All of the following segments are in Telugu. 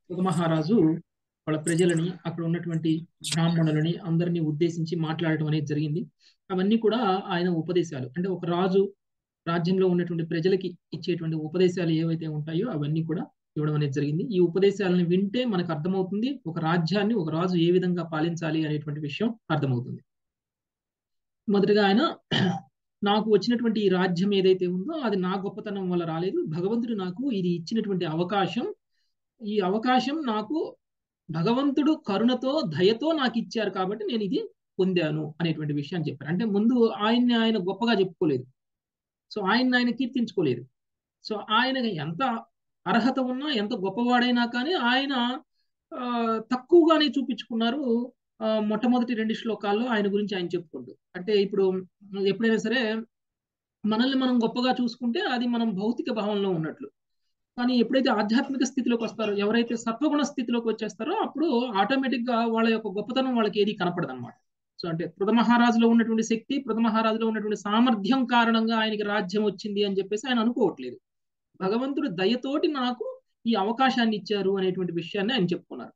ఒక మహారాజు వాళ్ళ ప్రజలని అక్కడ ఉన్నటువంటి బ్రాహ్మణులని అందరినీ ఉద్దేశించి మాట్లాడటం అనేది జరిగింది. అవన్నీ కూడా ఆయన ఉపదేశాలు. అంటే ఒక రాజు రాజ్యంలో ఉన్నటువంటి ప్రజలకి ఇచ్చేటువంటి ఉపదేశాలు ఏవైతే ఉంటాయో అవన్నీ కూడా ఇవ్వడం అనేది జరిగింది. ఈ ఉపదేశాలను వింటే మనకు అర్థమవుతుంది ఒక రాజ్యాన్ని ఒక రాజు ఏ విధంగా పాలించాలి అనేటువంటి విషయం అర్థమవుతుంది. మొదటగా ఆయన నాకు వచ్చినటువంటి ఈ రాజ్యం ఏదైతే ఉందో అది నా గొప్పతనం వల్ల రాలేదు. భగవంతుడు నాకు ఇది ఇచ్చినటువంటి అవకాశం. ఈ అవకాశం నాకు భగవంతుడు కరుణతో దయతో నాకు ఇచ్చారు కాబట్టి నేను ఇది పొందాను అనేటువంటి విషయాన్ని చెప్పారు. అంటే ముందు ఆయన్ని ఆయన గొప్పగా చెప్పుకోలేదు. సో ఆయన కీర్తించుకోలేదు. సో ఆయనకి ఎంత అర్హత ఉన్నా ఎంత గొప్పవాడైనా కానీ ఆయన తక్కువగానే చూపించుకున్నారు. మొట్టమొదటి 2 శ్లోకాల్లో ఆయన గురించి ఆయన చెప్పుకుంటూ. అంటే ఇప్పుడు ఎప్పుడైనా సరే మనల్ని మనం గొప్పగా చూసుకుంటే అది మనం భౌతిక భావంలో ఉన్నట్లు. కానీ ఎప్పుడైతే ఆధ్యాత్మిక స్థితిలోకి వస్తారో ఎవరైతే సత్వగుణ స్థితిలోకి వచ్చేస్తారో అప్పుడు ఆటోమేటిక్ గా వాళ్ళ యొక్క గొప్పతనం వాళ్ళకి ఏది కనపడదు అనమాట. సో అంటే పృథమహారాజులో ఉన్నటువంటి శక్తి పృథమహారాజులో ఉన్నటువంటి సామర్థ్యం కారణంగా ఆయనకి రాజ్యం వచ్చింది అని చెప్పేసి ఆయన అనుకోవట్లేదు. భగవంతుడు దయతోటి నాకు ఈ అవకాశాన్ని ఇచ్చారు అనేటువంటి విషయాన్ని ఆయన చెప్పుకున్నారు.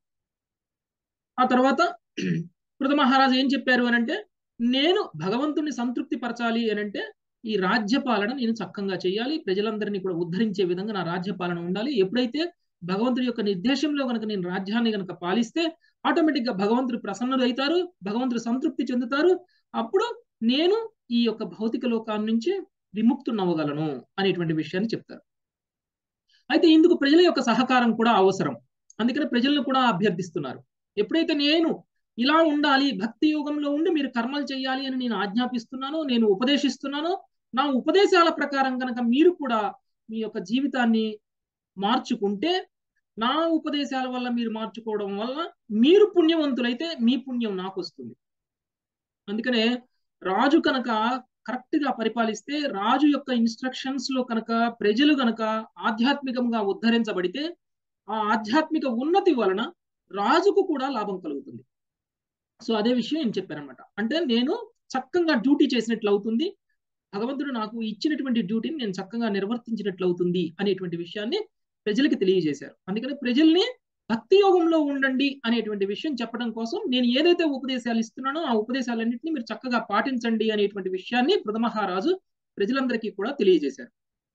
ఆ తర్వాత పృథమహారాజు ఏం చెప్పారు అని అంటే నేను భగవంతుడిని సంతృప్తి పరచాలి అని అంటే ఈ రాజ్యపాలన నేను చక్కగా చేయాలి, ప్రజలందరినీ కూడా ఉద్ధరించే విధంగా నా రాజ్యపాలన ఉండాలి. ఎప్పుడైతే భగవంతుడి యొక్క నిర్దేశంలో కనుక నేను రాజ్యాన్ని కనుక పాలిస్తే ఆటోమేటిక్ గా భగవంతుడు ప్రసన్నుడు అవుతారు, భగవంతుడు సంతృప్తి చెందుతారు. అప్పుడు నేను ఈ యొక్క భౌతిక లోకాన్ని నుంచి విముక్తున్నవ్వగలను అనేటువంటి విషయాన్ని చెప్తారు. అయితే ఇందుకు ప్రజల యొక్క సహకారం కూడా అవసరం. అందుకని ప్రజలను కూడా అభ్యర్థిస్తున్నారు. ఎప్పుడైతే నేను ఇలా ఉండాలి భక్తి యుగంలో ఉండి మీరు కర్మలు చేయాలి అని నేను ఆజ్ఞాపిస్తున్నాను, నేను ఉపదేశిస్తున్నాను, నా ఉపదేశాల ప్రకారం కనుక మీరు కూడా మీ యొక్క జీవితాన్ని మార్చుకుంటే నా ఉపదేశాల వల్ల మీరు మార్చుకోవడం వల్ల మీరు పుణ్యవంతులైతే మీ పుణ్యం నాకు వస్తుంది. అందుకనే రాజు కనుక కరెక్ట్ గా పరిపాలిస్తే రాజు యొక్క ఇన్స్ట్రక్షన్స్ లో కనుక ప్రజలు కనుక ఆధ్యాత్మికంగా ఉద్ధరించబడితే ఆ ఆధ్యాత్మిక ఉన్నతి వలన రాజుకు కూడా లాభం కలుగుతుంది. సో అదే విషయం ఏం చెప్పారనమాట. అంటే నేను చక్కగా డ్యూటీ చేసినట్లు అవుతుంది, భగవంతుడు నాకు ఇచ్చినటువంటి డ్యూటీని నేను చక్కగా నిర్వర్తించినట్లు అవుతుంది అనేటువంటి విషయాన్ని ప్రజలకి తెలియజేశారు. అందుకని ప్రజల్ని భక్తి యోగంలో ఉండండి అనేటువంటి విషయం చెప్పడం కోసం నేను ఏదైతే ఉపదేశాలు ఇస్తున్నానో ఆ ఉపదేశాలన్నింటినీ మీరు చక్కగా పాటించండి అనేటువంటి విషయాన్ని పృథమహారాజు ప్రజలందరికీ కూడా తెలియజేశారు.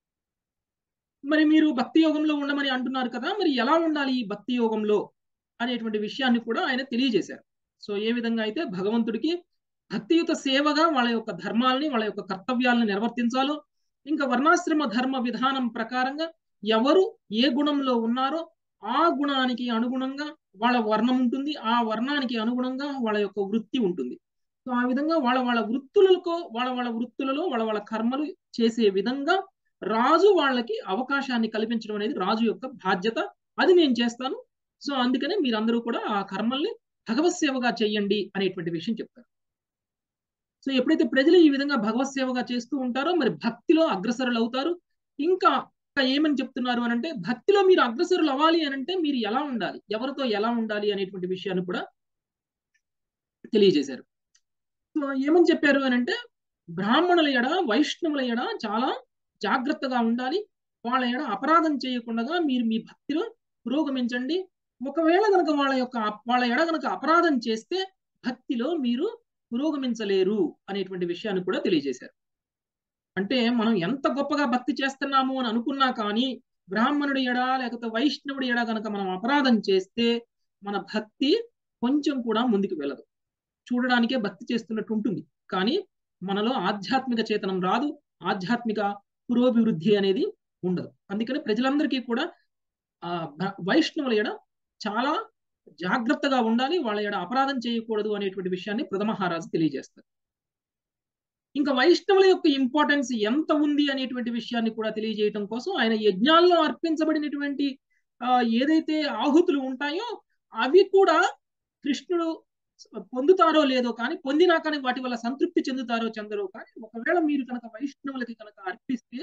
మరి మీరు భక్తి యోగంలో ఉండమని అంటున్నారు కదా, మరి ఎలా ఉండాలి ఈ భక్తి యోగంలో అనేటువంటి విషయాన్ని కూడా ఆయన తెలియజేశారు. సో ఏ విధంగా అయితే భగవంతుడికి భక్తియుత సేవగా వాళ్ళ యొక్క ధర్మాలని వాళ్ళ యొక్క కర్తవ్యాలను నిర్వర్తించాలో, ఇంకా వర్ణాశ్రమ ధర్మ విధానం ప్రకారంగా ఎవరు ఏ గుణంలో ఉన్నారో ఆ గుణానికి అనుగుణంగా వాళ్ళ వర్ణం ఉంటుంది, ఆ వర్ణానికి అనుగుణంగా వాళ్ళ యొక్క వృత్తి ఉంటుంది. సో ఆ విధంగా వాళ్ళ వృత్తులలో వాళ్ళ కర్మలు చేసే విధంగా రాజు వాళ్ళకి అవకాశాన్ని కల్పించడం అనేది రాజు యొక్క బాధ్యత. అది నేను చేస్తాను. సో అందుకనే మీరందరూ కూడా ఆ కర్మల్ని భగవత్ సేవగా చెయ్యండి అనేటువంటి విషయం చెప్తారు. సో ఎప్పుడైతే ప్రజలు ఈ విధంగా భగవత్ సేవగా చేస్తూ ఉంటారో మరి భక్తిలో అగ్రసరులు అవుతారు. ఇంకా ఏమని చెప్తున్నారు అని అంటే భక్తిలో మీరు అగ్రసరులు అవ్వాలి అని అంటే మీరు ఎలా ఉండాలి, ఎవరితో ఎలా ఉండాలి అనేటువంటి విషయాన్ని కూడా తెలియజేశారు. సో ఏమని చెప్పారు అని అంటే బ్రాహ్మణుల ఎడ వైష్ణవుల ఎడ చాలా జాగ్రత్తగా ఉండాలి, వాళ్ళ ఎడ అపరాధం చేయకుండా మీరు మీ భక్తిలో పురోగమించండి. ఒకవేళ కనుక వాళ్ళ ఎడ కనుక అపరాధం చేస్తే భక్తిలో మీరు పురోగమించలేరు అనేటువంటి విషయాన్ని కూడా తెలియజేశారు. అంటే మనం ఎంత గొప్పగా భక్తి చేస్తున్నాము అని అనుకున్నా కానీ బ్రాహ్మణుడి ఎడ లేకపోతే వైష్ణవుడి ఎడ కనుక మనం అపరాధం చేస్తే మన భక్తి కొంచెం కూడా ముందుకు వెళ్ళదు. చూడడానికే భక్తి చేస్తున్నట్టు ఉంటుంది కానీ మనలో ఆధ్యాత్మిక చేతనం రాదు, ఆధ్యాత్మిక పురోభివృద్ధి అనేది ఉండదు. అందుకని ప్రజలందరికీ కూడా వైష్ణవుల ఎడ చాలా జాగ్రత్తగా ఉండాలి, వాళ్ళ ఎడ అపరాధం చేయకూడదు అనేటువంటి విషయాన్ని పృథమహారాజు తెలియజేస్తారు. ఇంకా వైష్ణవుల యొక్క ఇంపార్టెన్స్ ఎంత ఉంది అనేటువంటి విషయాన్ని కూడా తెలియజేయడం కోసం ఆయన యజ్ఞాల్లో అర్పించబడినటువంటి ఏదైతే ఆహుతులు ఉంటాయో అవి కూడా కృష్ణుడు పొందుతారో లేదో కానీ పొందినా కానీ వాటి వల్ల సంతృప్తి చెందుతారో చెందరో కానీ ఒకవేళ మీరు కనుక వైష్ణవులకి కనుక అర్పిస్తే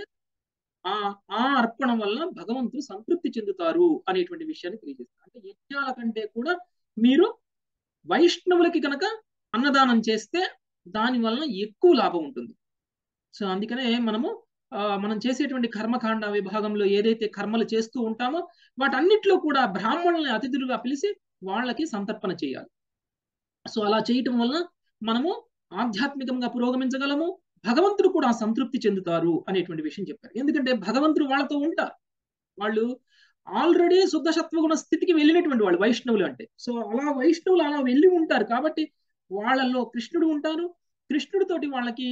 ఆ అర్పణ వల్ల భగవంతుడు సంతృప్తి చెందుతారు అనేటువంటి విషయాన్ని తెలియజేస్తారు. అంటే యజ్ఞాల కంటే కూడా మీరు వైష్ణవులకి కనుక అన్నదానం చేస్తే దాని వలన ఎక్కువ లాభం ఉంటుంది. సో అందుకనే మనము మనం చేసేటువంటి కర్మకాండ విభాగంలో ఏదైతే కర్మలు చేస్తూ ఉంటామో వాటన్నిటిలో కూడా బ్రాహ్మణుల్ని అతిథులుగా పిలిచి వాళ్ళకి సంతర్పణ చేయాలి. సో అలా చేయటం వల్ల మనము ఆధ్యాత్మికంగా పురోగమించగలము, భగవంతుడు కూడా సంతృప్తి చెందుతారు అనేటువంటి విషయం చెప్పారు. ఎందుకంటే భగవంతుడు వాళ్ళతో ఉంటారు. వాళ్ళు ఆల్రెడీ శుద్ధ సత్వగుణ స్థితికి వెళ్ళినటువంటి వాళ్ళు వైష్ణవులు అంటే. సో అలా వైష్ణవులు అలా వెళ్ళి ఉంటారు కాబట్టి వాళ్ళల్లో కృష్ణుడు ఉంటారు. కృష్ణుడితోటి వాళ్ళకి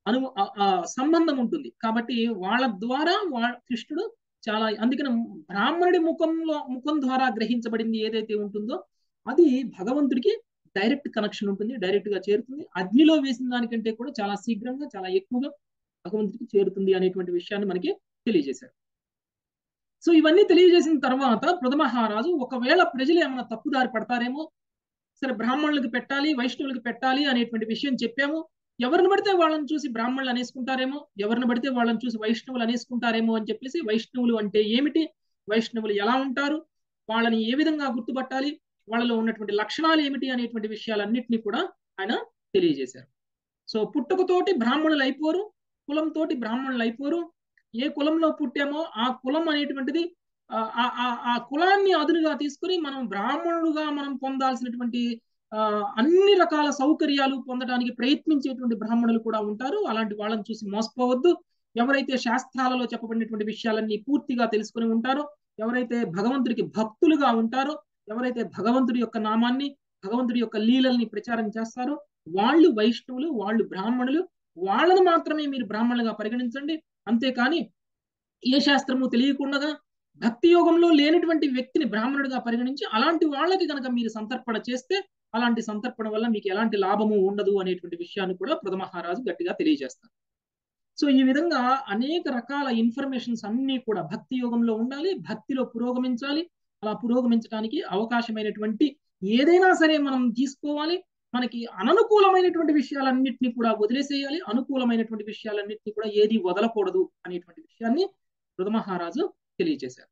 సంబంధం ఉంటుంది కాబట్టి వాళ్ళ ద్వారా కృష్ణుడు చాలా, అందుకని బ్రాహ్మణుడి ముఖం ద్వారా గ్రహించబడింది ఏదైతే ఉంటుందో అది భగవంతుడికి డైరెక్ట్ కనెక్షన్ ఉంటుంది, డైరెక్ట్ గా చేరుతుంది. అగ్నిలో వేసిన దానికంటే కూడా చాలా శీఘ్రంగా చాలా ఎక్కువగా భగవంతుడికి చేరుతుంది అనేటువంటి విషయాన్ని మనకి తెలియజేశారు. సో ఇవన్నీ తెలియజేసిన తర్వాత పృథమహారాజు ఒకవేళ ప్రజలు ఏమైనా తప్పుదారి పడతారేమో, సరే బ్రాహ్మణులకు పెట్టాలి వైష్ణవులకు పెట్టాలి అనేటువంటి విషయం చెప్పాము, ఎవరిని పడితే వాళ్ళని చూసి బ్రాహ్మణులు అనేసుకుంటారేమో, ఎవరిని పడితే వాళ్ళని చూసి వైష్ణవులు అనేసుకుంటారేమో అని చెప్పేసి వైష్ణవులు అంటే ఏమిటి, వైష్ణవులు ఎలా ఉంటారు, వాళ్ళని ఏ విధంగా గుర్తుపట్టాలి, వాళ్ళలో ఉన్నటువంటి లక్షణాలు ఏమిటి అనేటువంటి విషయాలన్నింటినీ కూడా ఆయన తెలియజేశారు. సో పుట్టుకతోటి బ్రాహ్మణులు అయిపోరు, కులంతో బ్రాహ్మణులు అయిపోరు. ఏ కులంలో పుట్టామో ఆ కులం అనేటువంటిది ఆ కులాన్ని అదునుగా తీసుకుని మనం బ్రాహ్మణుడుగా మనం పొందాల్సినటువంటి అన్ని రకాల సౌకర్యాలు పొందడానికి ప్రయత్నించేటువంటి బ్రాహ్మణులు కూడా ఉంటారు. అలాంటి వాళ్ళని చూసి మోసపోవద్దు. ఎవరైతే శాస్త్రాలలో చెప్పబడినటువంటి విషయాలన్నీ పూర్తిగా తెలుసుకుని ఉంటారో, ఎవరైతే భగవంతుడికి భక్తులుగా ఉంటారో, ఎవరైతే భగవంతుడి యొక్క నామాన్ని భగవంతుడి యొక్క లీలల్ని ప్రచారం చేస్తారో వాళ్ళు వైష్ణవులు, వాళ్ళు బ్రాహ్మణులు. వాళ్ళను మాత్రమే మీరు బ్రాహ్మణులుగా పరిగణించండి. అంతేకాని ఏ శాస్త్రము తెలియకుండా భక్తి యోగంలో లేనటువంటి వ్యక్తిని బ్రాహ్మణుడిగా పరిగణించి అలాంటి వాళ్ళకి కనుక మీరు సంతర్పణ చేస్తే అలాంటి సంతర్పణ వల్ల మీకు ఎలాంటి లాభము ఉండదు అనేటువంటి విషయాన్ని కూడా పృథమహారాజు గట్టిగా తెలియజేస్తారు. సో ఈ విధంగా అనేక రకాల ఇన్ఫర్మేషన్స్ అన్ని కూడా భక్తి యోగంలో ఉండాలి, భక్తిలో పురోగమించాలి. అలా పురోగమించడానికి అవకాశమైనటువంటి ఏదైనా సరే మనం తీసుకోవాలి. మనకి అననుకూలమైనటువంటి విషయాలన్నింటినీ కూడా వదిలేసేయాలి, అనుకూలమైనటువంటి విషయాలన్నింటినీ కూడా ఏది వదలకూడదు అనేటువంటి విషయాన్ని పృథమహారాజు తెలియజేశారు.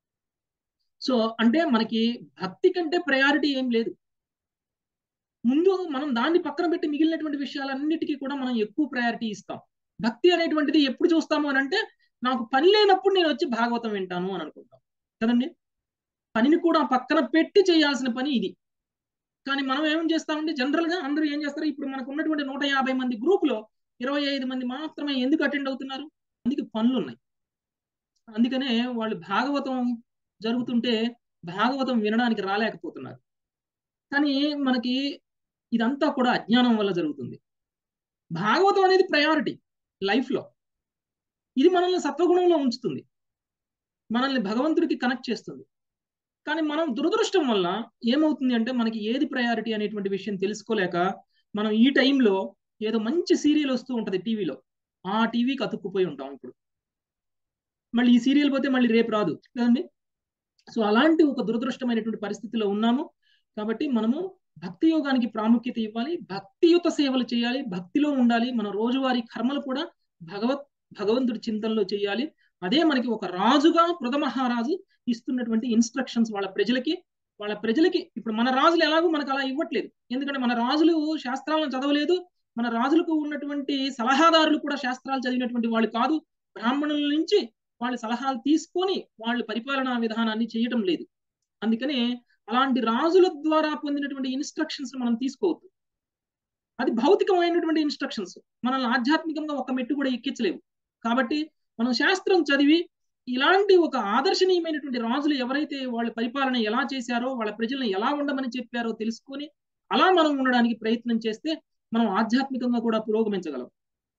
సో అంటే మనకి భక్తి కంటే ప్రయారిటీ ఏం లేదు. ముందు మనం దాన్ని పక్కన పెట్టి మిగిలినటువంటి విషయాలన్నిటికీ కూడా మనం ఎక్కువ ప్రయారిటీ ఇస్తాం. భక్తి అనేటువంటిది ఎప్పుడు చూస్తాము అని అంటే నాకు పని లేనప్పుడు నేను వచ్చి భాగవతం వింటాను అని అనుకుంటాం కదండి. పనిని కూడా పక్కన పెట్టి చేయాల్సిన పని ఇది. కానీ మనం ఏం చేస్తామంటే జనరల్ గా అందరూ ఏం చేస్తారు, ఇప్పుడు మనకు ఉన్నటువంటి 150 మంది గ్రూపులో 25 మంది మాత్రమే ఎందుకు అటెండ్ అవుతున్నారు, అందుకే పనులు ఉన్నాయి. అందుకనే వాళ్ళు భాగవతం జరుగుతుంటే భాగవతం వినడానికి రాలేకపోతున్నారు. కానీ మనకి ఇదంతా కూడా అజ్ఞానం వల్ల జరుగుతుంది. భాగవతం అనేది ప్రయారిటీ లైఫ్ లో. ఇది మనల్ని సత్వగుణంలో ఉంచుతుంది, మనల్ని భగవంతుడికి కనెక్ట్ చేస్తుంది. కానీ మనం దురదృష్టం వల్ల ఏమవుతుంది అంటే మనకి ఏది ప్రయారిటీ అనేటువంటి విషయం తెలుసుకోలేక మనం ఈ టైంలో ఏదో మంచి సీరియల్ వస్తూ ఉంటది టీవీలో, ఆ టీవీకి అతుక్కుపోయి ఉంటాం. ఇప్పుడు మళ్ళీ ఈ సీరియల్ పోతే మళ్ళీ రేపు రాదు కదండి. సో అలాంటి ఒక దురదృష్టమైనటువంటి పరిస్థితిలో ఉన్నాము. కాబట్టి మనము భక్తి యోగానికి ప్రాముఖ్యత ఇవ్వాలి, భక్తియుత సేవలు చేయాలి, భక్తిలో ఉండాలి. మన రోజువారీ కర్మలు కూడా భగవంతుడి చింతనలో చేయాలి. అదే మనకి ఒక రాజుగా పృథమహారాజు ఇస్తున్నటువంటి ఇన్స్ట్రక్షన్స్ వాళ్ళ ప్రజలకి. ఇప్పుడు మన రాజులు ఎలాగో మనకు అలా ఇవ్వట్లేదు, ఎందుకంటే మన రాజులు శాస్త్రాలను చదవలేదు. మన రాజులకు ఉన్నటువంటి సలహాదారులు కూడా శాస్త్రాలు చదివినటువంటి వాళ్ళు కాదు. బ్రాహ్మణుల నుంచి వాళ్ళు సలహాలు తీసుకొని వాళ్ళు పరిపాలనా విధానాన్ని చేయటం లేదు. అందుకనే అలాంటి రాజుల ద్వారా పొందినటువంటి ఇన్స్ట్రక్షన్స్ మనం తీసుకోవద్దు. అది భౌతికమైనటువంటి ఇన్స్ట్రక్షన్స్, మనల్ని ఆధ్యాత్మికంగా ఒక మెట్టు కూడా ఎక్కించలేవు. కాబట్టి మనం శాస్త్రం చదివి ఇలాంటి ఒక ఆదర్శనీయమైనటువంటి రాజులు ఎవరైతే వాళ్ళ పరిపాలన ఎలా చేశారో, వాళ్ళ ప్రజలను ఎలా ఉండమని చెప్పారో తెలుసుకొని అలా మనం ఉండడానికి ప్రయత్నం చేస్తే మనం ఆధ్యాత్మికంగా కూడా పురోగమించగలం.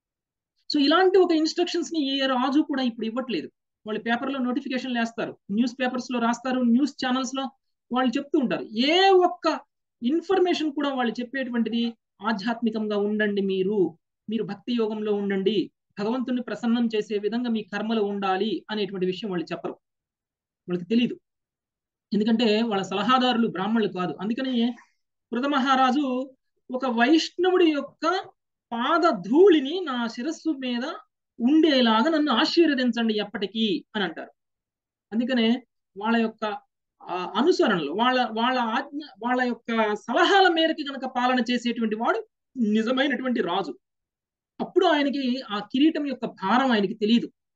సో ఇలాంటి ఒక ఇన్స్ట్రక్షన్స్ ని ఏ రాజు కూడా ఇప్పుడు ఇవ్వట్లేదు. వాళ్ళు పేపర్లో నోటిఫికేషన్లు వేస్తారు, న్యూస్ పేపర్స్ లో రాస్తారు, న్యూస్ ఛానల్స్ లో వాళ్ళు చెప్తూ ఉంటారు. ఏ ఒక్క ఇన్ఫర్మేషన్ కూడా వాళ్ళు చెప్పేటువంటిది ఆధ్యాత్మికంగా ఉండండి, మీరు భక్తి యోగంలో ఉండండి, భగవంతుని ప్రసన్నం చేసే విధంగా మీ కర్మలు ఉండాలి అనేటువంటి విషయం వాళ్ళు చెప్పరు. వాళ్ళకి తెలియదు, ఎందుకంటే వాళ్ళ సలహాదారులు బ్రాహ్మణులు కాదు. అందుకని పృథమహారాజు ఒక వైష్ణవుడి యొక్క పాద ధూళిని నా శిరస్సు మీద ఉండేలాగా నన్ను ఆశీర్వదించండి ఎప్పటికీ అని అంటారు. అందుకనే వాళ్ళ యొక్క అనుసరణలు, వాళ్ళ ఆజ్ఞ, వాళ్ళ యొక్క సలహాల మేరకు కనుక పాలన చేసేటువంటి వాడు నిజమైనటువంటి రాజు. అప్పుడు ఆయనకి ఆ కిరీటం యొక్క భారం ఆయనకి తెలియదు.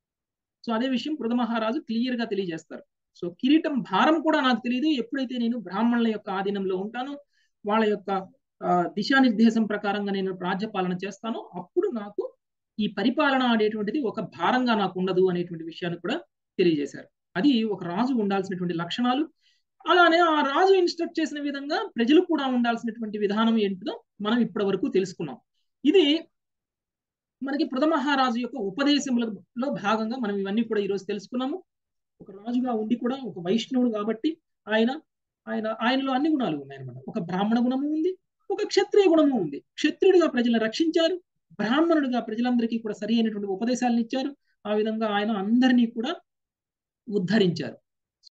సో అదే విషయం పృథ మహారాజు క్లియర్ గా తెలియజేస్తారు. సో కిరీటం భారం కూడా నాకు తెలియదు. ఎప్పుడైతే నేను బ్రాహ్మణుల యొక్క ఆధీనంలో ఉంటానో, వాళ్ళ యొక్క దిశానిర్దేశం ప్రకారంగా నేను రాజ్యపాలన చేస్తానో, అప్పుడు నాకు ఈ పరిపాలన అనేటువంటిది ఒక భారంగా నాకు ఉండదు అనేటువంటి విషయాన్ని కూడా తెలియజేశారు. అది ఒక రాజు ఉండాల్సినటువంటి లక్షణాలు. అలానే ఆ రాజు ఇన్స్ట్రక్ట్ చేసిన విధంగా ప్రజలు కూడా ఉండాల్సినటువంటి విధానం ఏంటిదో మనం ఇప్పటి వరకు తెలుసుకున్నాం. ఇది మనకి పృథ మహారాజు యొక్క ఉపదేశములలో భాగంగా మనం ఇవన్నీ కూడా ఈరోజు తెలుసుకున్నాము. ఒక రాజుగా ఉండి కూడా ఒక వైష్ణవుడు కాబట్టి ఆయన ఆయనలో అన్ని గుణాలు ఉన్నాయన్నమాట. ఒక బ్రాహ్మణ గుణము ఉంది, ఒక క్షత్రియ గుణము ఉంది. క్షత్రియుడిగా ప్రజలను రక్షించారు, బ్రాహ్మణుడిగా ప్రజలందరికీ కూడా సరి అయినటువంటి ఉపదేశాలను ఇచ్చారు. ఆ విధంగా ఆయన అందరినీ కూడా ఉద్ధరించారు.